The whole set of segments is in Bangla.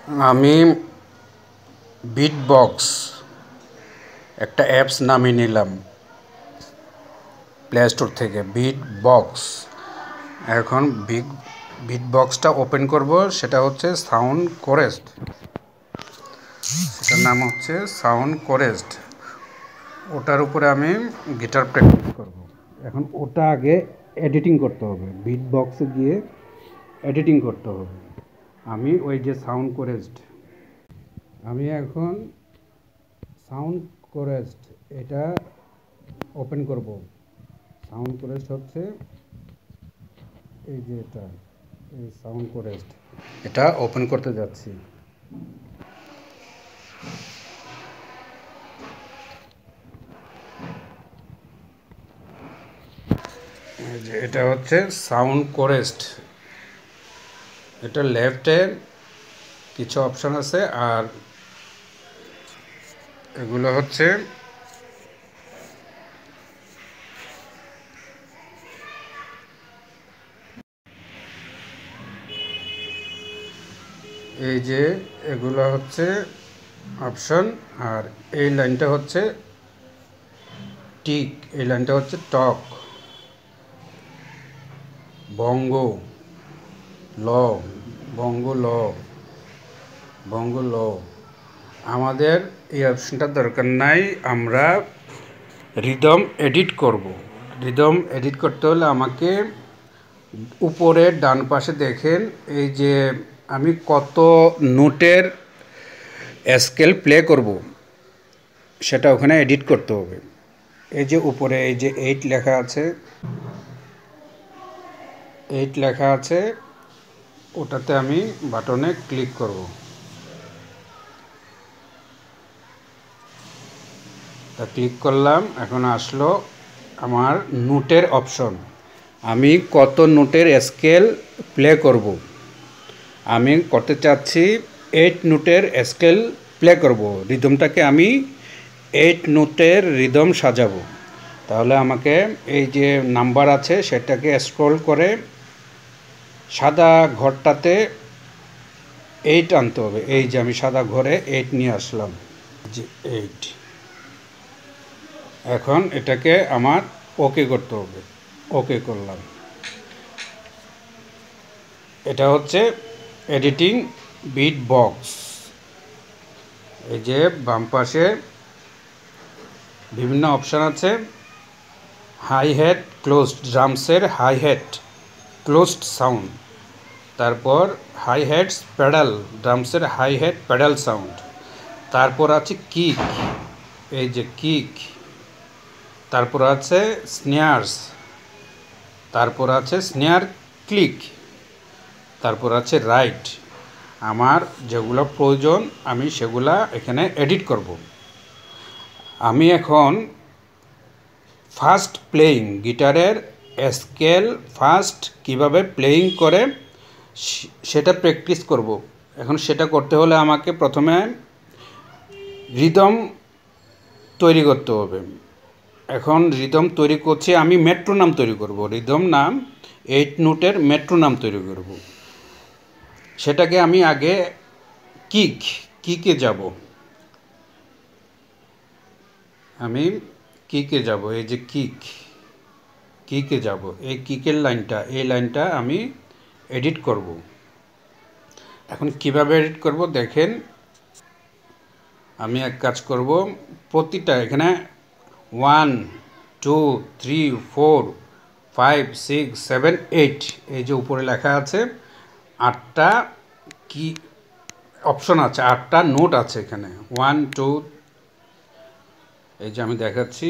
আমি বিটবক্স একটা অ্যাপস নামিয়ে নিলাম প্লে স্টোর থেকে। বিটবক্স, এখন বিটবক্সটা ওপেন করব। সেটা হচ্ছে সাউন্ড কোরেস্ট, সেটার নাম হচ্ছে সাউন্ড কোরেস্ট। ওটার উপরে আমি গিটার প্র্যাকটিস করব। এখন ওটা আগে এডিটিং করতে হবে, বিটবক্সে গিয়ে এডিটিং করতে হবে। আমি ওই যে সাউন্ড কোরেস্ট, আমি এখন সাউন্ড কোরেস্ট এটা ওপেন করব। সাউন্ড কোরেস্ট হচ্ছে এই যে এটা, এই সাউন্ড কোরেস্ট, এটা ওপেন করতে যাচ্ছি। এই যে এটা হচ্ছে সাউন্ড কোরেস্ট। এটা লেফটে কিছু অপশন আছে, আর এগুলো হচ্ছে এই যে এগুলো হচ্ছে অপশন, আর এই লাইনটা হচ্ছে টিক, এই লাইনটা হচ্ছে টক, বঙ্গ ল, বঙ্গ ল, বঙ্গ ল। আমাদের এই অপশনটার দরকার নাই, আমরা রিদম এডিট করব। রিদম এডিট করতে হলে আমাকে উপরে ডান পাশে দেখেন, এই যে আমি কত নোটের স্কেল প্লে করব সেটা ওখানে এডিট করতে হবে। এই যে উপরে এই যে 8 লেখা আছে, 8 লেখা আছে, ওটাতে আমি বাটনে ক্লিক করব। তা ক্লিক করলাম, এখন আসলো আমার নোটের অপশন। আমি কত নোটের স্কেল প্লে করব, আমি করতে চাচ্ছি 8 নোটের স্কেল প্লে করব। রিদমটাকে আমি 8 নোটের রিদম সাজাবো। তাহলে আমাকে এই যে নাম্বার আছে সেটাকে স্ক্রল করে সাদা ঘরটাতে 8 আনতে হবে। এই যে আমি সাদা ঘরে 8 নিয়ে আসলাম, যে 8। এখন এটাকে আমার ওকে করতে হবে, ওকে করলাম। এটা হচ্ছে এডিটিং বিটবক্স। এই যে বাম পাশে বিভিন্ন অপশান আছে, হাই হ্যাট ক্লোজড, ড্রামসের হাই হ্যাট ক্লোজড সাউন্ড, তারপর হাই হ্যাটস প্যাডাল, ড্রামসের হাই হ্যাট প্যাডাল সাউন্ড, তারপর আছে কিক, এই যে কিক, তারপর আছে স্নেয়ার্স, তারপর আছে স্নেয়ার ক্লিক, তারপর আছে রাইট। আমার যেগুলো প্রয়োজন আমি সেগুলা এখানে এডিট করব। আমি এখন ফাস্ট প্লেয়িং, গিটারের স্কেল ফাস্ট কিভাবে প্লেয়িং করে সেটা প্র্যাকটিস করব। এখন সেটা করতে হলে আমাকে প্রথমে রিদম তৈরি করতে হবে। এখন রিদম তৈরি করছি, আমি মেট্রোনাম তৈরি করব। রিদম নাম 8 নোটের মেট্রোনাম তৈরি করব। সেটাকে আমি আগে কিকে যাব, আমি কিকে যাব, এই যে কিকে যাব, এই কিকের লাইনটা, এই লাইনটা আমি এডিট করব। এখন কিভাবে এডিট করব দেখেন, আমি এক কাজ করব, প্রতিটা এখানে 1 2 3 4 5 6 7 8, এই যে উপরে লেখা আছে 8টা কি অপশন আছে, 8টা নোট আছে এখানে। 1 2, এই যে আমি দেখাচ্ছি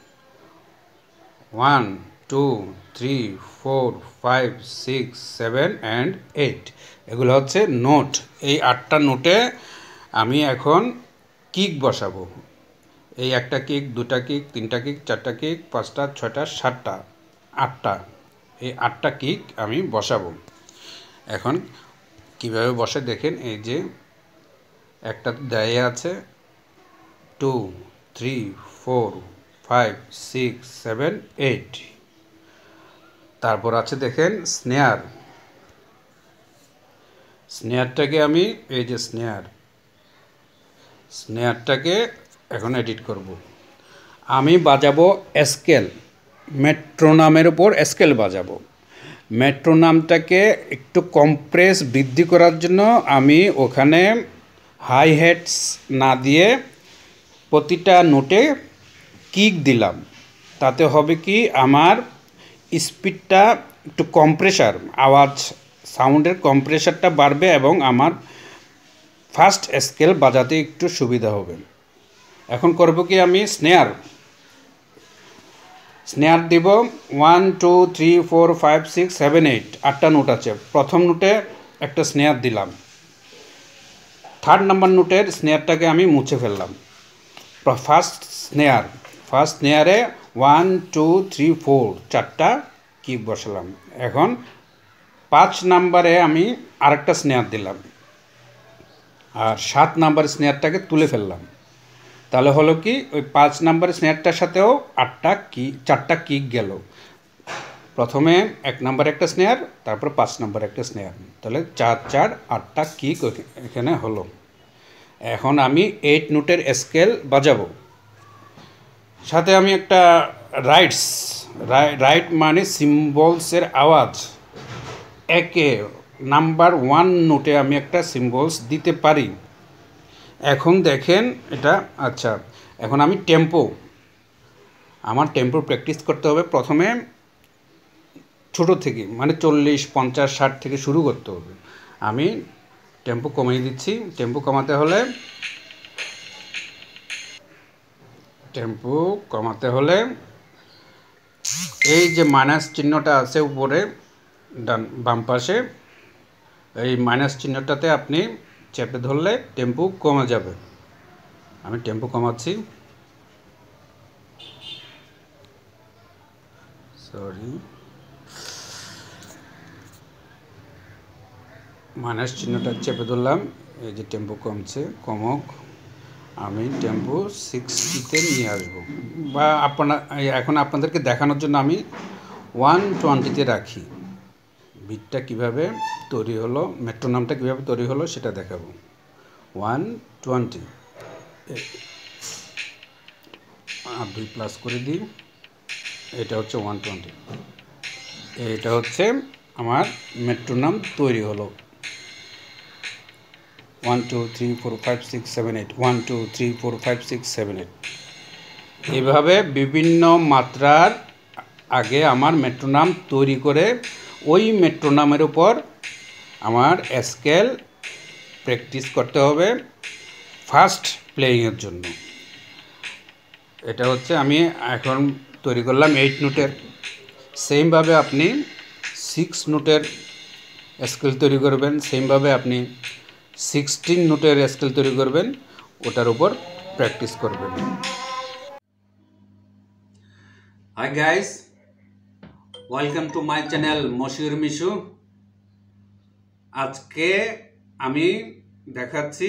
1 2 3 4 5 6 7 and 8, এগুলো হচ্ছে নোট। এই 8টা নোটে আমি এখন কিক বসাবো। এই একটা কিক, দুটা কিক, তিনটা কিক, চারটা কিক, 5টা 6টা 7টা 8টা, এই 8টা কিক আমি বসাবো। এখন কিভাবে বসে দেখেন, এই যে একটা দেয়া আছে 2 3 4 5 6 7 8, তারপর আছে দেখেন স্নেয়ার, স্নেয়ারটাকে আমি এই যে স্নেয়ারটাকে এখন এডিট করব। আমি বাজাবো স্কেল, মেট্রোনামের উপর স্কেল বাজাবো। মেট্রোনামটাকে একটু কম্প্রেস বৃদ্ধি করার জন্য আমি ওখানে হাই হ্যাটস না দিয়ে প্রতিটা নোটে কিক দিলাম। তাতে হবে কি, আমার স্পিডটা একটু আওয়াজ সাউন্ডের কম্প্রেসারটা বাড়বে এবং আমার ফার্স্ট স্কেল বাজাতে একটু সুবিধা হবে। এখন করব কি, আমি স্নেয়ার দিব 1 2 3 4 5 6 7 8, 8টা নোট আছে। প্রথম নোটে একটা স্নেয়ার দিলাম, থার্ড নাম্বার নোটের স্নেয়ারটাকে আমি মুছে ফেললাম। ফার্স্ট স্নেয়ারে 1 2 3 4 4টা কিক বসালাম। এখন 5 নাম্বারে আমি আরেকটা স্নেয়ার দিলাম আর 7 নাম্বার স্নেয়ারটাকে তুলে ফেললাম। তাহলে হলো কি, ওই 5 নাম্বার স্নেয়ারটার সাথেও 4টা কিক গেল। প্রথমে 1 নাম্বার একটা স্নেয়ার, তারপর 5 নাম্বার একটা স্নেয়ার, তাহলে 4 4 8টা কিক এখানে হলো। এখন আমি 8 নোটের স্কেল বাজাবো। সাথে আমি একটা রাইট মানে সিম্বলসের আওয়াজ, একে নাম্বার 1 নোটে আমি একটা সিম্বলস দিতে পারি। এখন দেখেন এটা, আচ্ছা এখন আমি আমার টেম্পো প্র্যাকটিস করতে হবে। প্রথমে ছোট থেকে মানে 40 50 60 থেকে শুরু করতে হবে। আমি টেম্পো কমিয়ে দিচ্ছি। টেম্পো কমাতে হলে এই যে মাইনাস চিহ্নটা আছে উপরে বাম পাশে, এই মাইনাস চিহ্নটাতে আপনি চেপে ধরলে টেম্পো কমে যাবে। আমি টেম্পো কমাচ্ছি, মাইনাস চিহ্নটা চেপে ধরলাম, এই যে টেম্পো কমক। আমি টেম্পো 60তে নিয়ে আসবো, বা এখন আপনাদেরকে দেখানোর জন্য আমি 120তে রাখি। বিটটা কিভাবে তৈরি হলো, মেট্রোনমটা কিভাবে তৈরি হলো সেটা দেখাবো। 120 আর 2 প্লাস করে দিই, এটা হচ্ছে 120। এটা হচ্ছে আমার মেট্রোনম তৈরি হলো। 1 2 3 4 5 6 7 8, 1 2 3 4 5 6 7 8। এইভাবে বিভিন্ন মাত্রার আগে আমার মেট্রোনম তৈরি করে ওই মেট্রোনমের উপর আমার স্কেল প্র্যাকটিস করতে হবে ফার্স্ট প্লেয়িংয়ের জন্য। এটা হচ্ছে আমি এখন তৈরি করলাম 8 নোটের। সেমভাবে আপনি 6 নোটের স্কেল তৈরি করবেন, সেমভাবে আপনি 16 নোটের স্কেল তৈরি করবেন, ওটার উপর প্র্যাকটিস করবেন। Hi guys, welcome to my channel Moshiur Mishu. আজকে আমি দেখাচ্ছি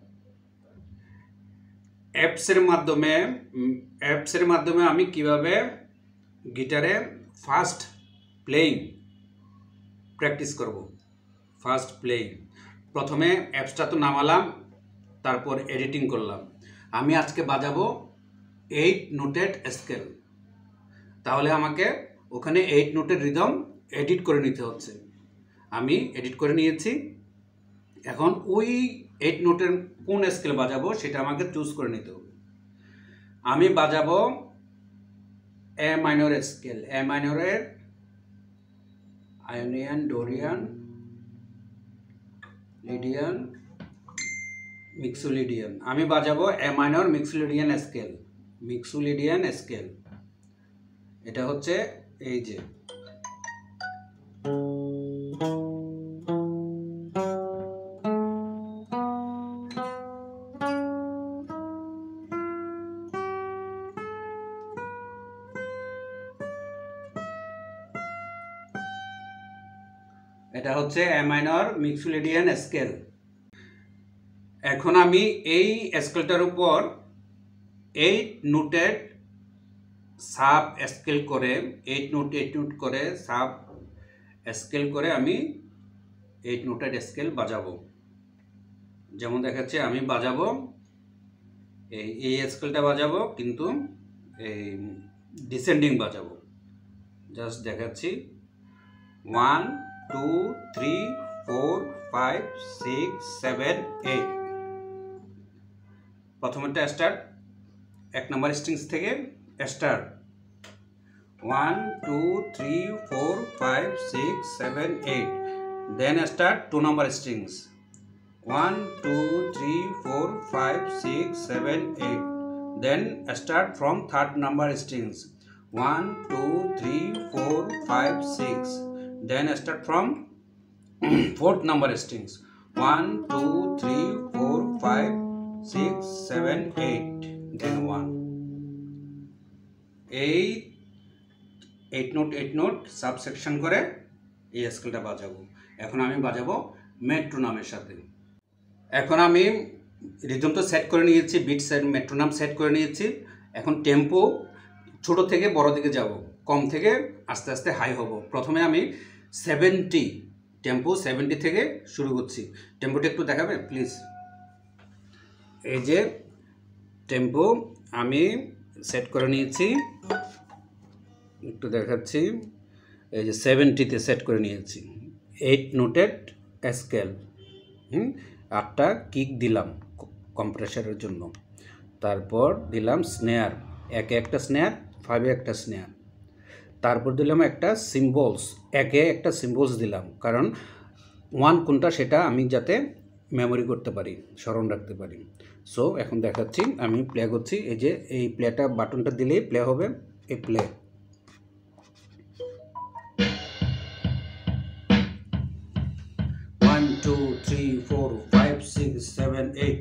অ্যাপসের মাধ্যমে আমি কিভাবে গিটারে ফার্স্ট প্লেয়িং প্র্যাকটিস করব। ফার্স্ট প্লেয়িং প্রথমে অ্যাপসটা তো নামালাম, তারপর এডিটিং করলাম। আমি আজকে বাজাবো 8 নোটেড স্কেল। তাহলে আমাকে ওখানে 8 নোটের রিদম এডিট করে নিতে হচ্ছে। আমি এডিট করে নিয়েছি। এখন ওই 8 নোটের কোন স্কেল বাজাবো সেটা আমাকে চুজ করে নিতে হবে। আমি বাজাবো এ মাইনর স্কেল, এ মাইনরের আয়োনিয়ান, ডোরিয়ান, লিডিয়ান, মিক্সোলিডিয়ান। আমি বাজাবো এ মাইনর মিক্সোলিডিয়ান স্কেল। এটা হচ্ছে এই যে, এটা হচ্ছে এ মাইনর মিক্সোলিডিয়ান স্কেল। এখন আমি এই স্কেলটার উপর 8 নোটের সাব স্কেল করে 8 নোট করে সাব স্কেল করে আমি 8 নোটেড স্কেল বাজাবো। যেমন দেখাচ্ছে আমি বাজাবো এই স্কেলটা বাজাবো, কিন্তু এই ডিসেন্ডিং বাজাবো। জাস্ট দেখাচ্ছি 1 2 3 4 5 6 7 8। প্রথমেরটা স্টার্ট, 1 নম্বর স্ট্রিংস থেকে start 1 2 3 4 5 6 7 8। Then start 2 number strings 1 2 3 4 5 6 7 8। Then start from third number strings 1 2 3 4 5 6. Then start from fourth number strings 1 2 3 4 5 6 7 8. Then 1. 8 note subsection করে এই স্কেলটা বাজাবো। এখন আমি বাজাবো মেট্রোনমের সাথে। এখন আমি রিদম তো সেট করে নিয়েছি, বিট সেট, মেট্রোনম সেট করে নিয়েছি। এখন টেম্পো ছোট থেকে বড় দিকে যাব, কম থেকে আস্তে আস্তে হাই হব। প্রথমে আমি 70 টেম্পো 70 থেকে শুরু করছি। টেম্পোটা একটু দেখাবে প্লিজ। এই যে টেম্পো আমি সেট করে নিয়েছি, একটু দেখাচ্ছি। এই যে 70-তে সেট করে নিয়েছি। 8 নোটেড স্কেল, 8টা কিক দিলাম কম্প্রেসারের জন্য। তারপর দিলাম স্নেয়ার, একে একটা স্নেয়ার, 5-এ একটা স্নেয়ার। তারপর দিলাম একটা সিম্বলস, একে একটা সিম্বলস দিলাম, কারণ 1 কোনটা সেটা আমি যাতে মেমোরি করতে পারি, স্মরণ রাখতে পারি। সো এখন দেখাচ্ছি, আমি প্লে করছি। এই যে এই প্লেটা বাটনটা দিলেই প্লে হবে, এই play. One, two, three, four, five, six, seven, 8.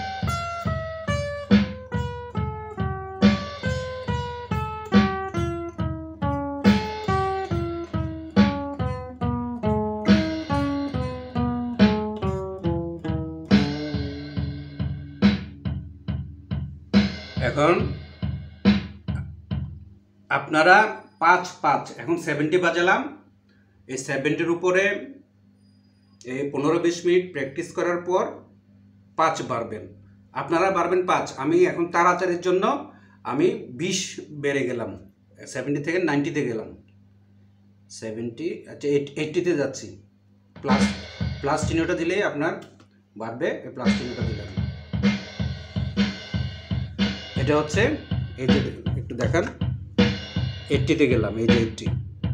এখন আপনারা 5 এখন 70 বাজালাম। এই 70-এর উপরে এই 15-20 মিনিট প্র্যাকটিস করার পর 5 বাড়বেন, আপনারা বাড়বেন 5। আমি এখন তাড়াতাড়ির জন্য আমি 20 বেড়ে গেলাম, 70 থেকে 90-তে গেলাম। 70, আচ্ছা 80-তে যাচ্ছি। প্লাস চিহ্নটা দিলেই আপনার বাড়বে, এই প্লাস চিহ্নটা দিলাম। এটা হচ্ছে, এই যে একটু দেখান, 80-তে গেলাম, এই যে 80।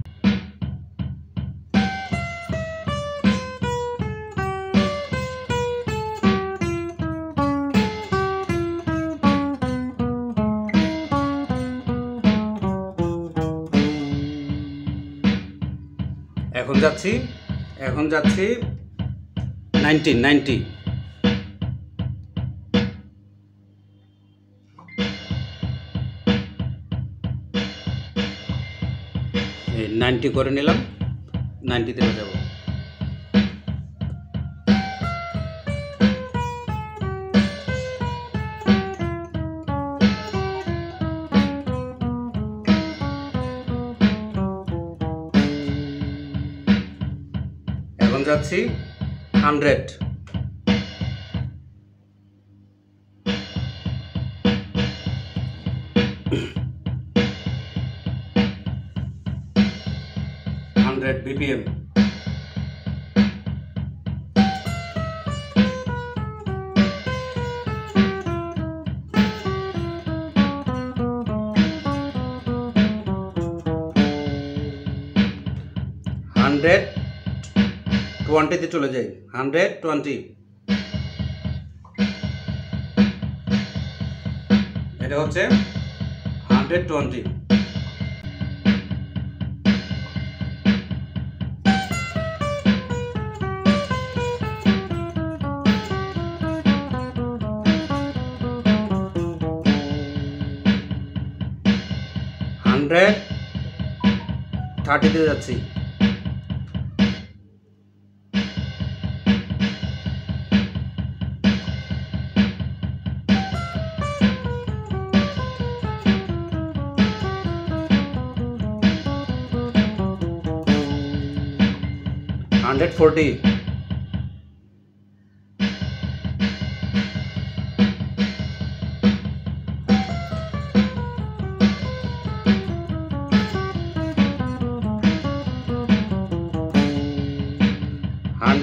এখন যাচ্ছি 90। এই 90 করে নিলাম, 90-তে যাব। এখন যাচ্ছি 100। BPM। হান্ড্রেড 20-তে চলে যাই, 120। এটা হচ্ছে 120। হান্ড্রেড 30-তে যাচ্ছি। $140।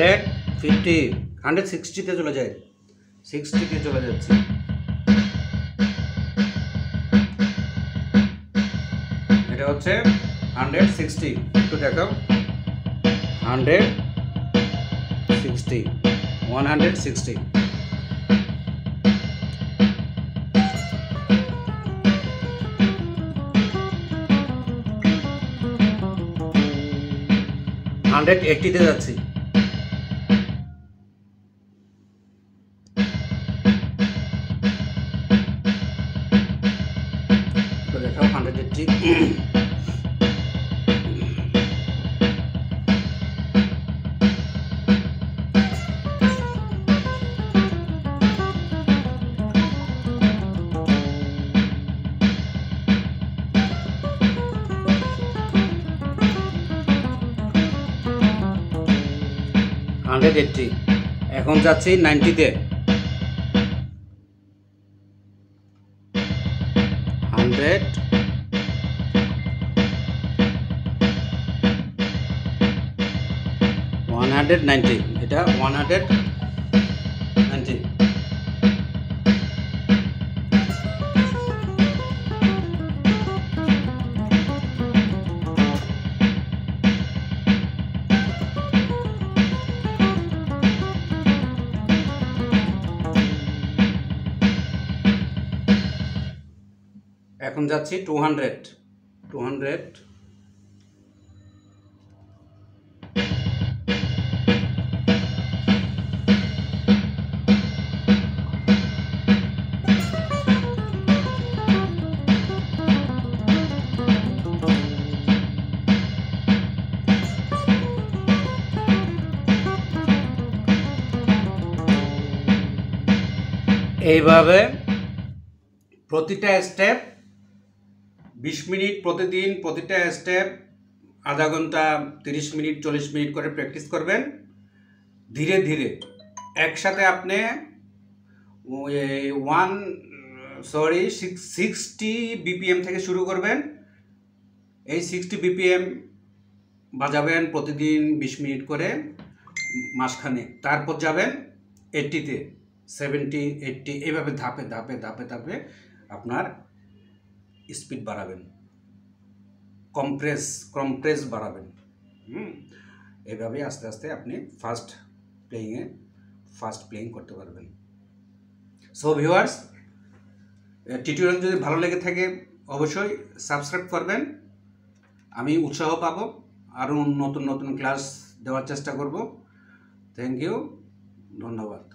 150 160 তে চলে যায়, 60 তে চলে যাচ্ছে। এটা হচ্ছে 160, একটু দেখাও। 160 160 180 তে যাচ্ছি। দেখাও 180। এখন যাচ্ছি 90-তে। 190, এটা 190। এখন যাচ্ছি 200। এইভাবে প্রতিটা স্টেপ 20 মিনিট প্রতিদিন, প্রতিটা স্টেপ আধা ঘন্টা, 30 মিনিট, 40 মিনিট করে প্র্যাকটিস করবেন। ধীরে ধীরে একসাথে আপনি 60 BPM থেকে শুরু করবেন। এই 60 BPM বাজাবেন প্রতিদিন 20 মিনিট করে মাসখানেক। তারপর যাবেন 80-তে, 70, 80, এইভাবে ধাপে ধাপে ধাপে ধাপে আপনার স্পিড বাড়াবেন, কম্প্রেস বাড়াবেন। এইভাবে আস্তে আস্তে আপনি ফাস্ট প্লেয়িং করতে পারবেন। সো ভিউয়ার্স, টিউটোরিয়াল যদি ভালো লেগে থাকে অবশ্যই সাবস্ক্রাইব করবেন। আমি উৎসাহ পাবো, আরও নতুন নতুন ক্লাস দেওয়ার চেষ্টা করব। থ্যাংক ইউ, ধন্যবাদ।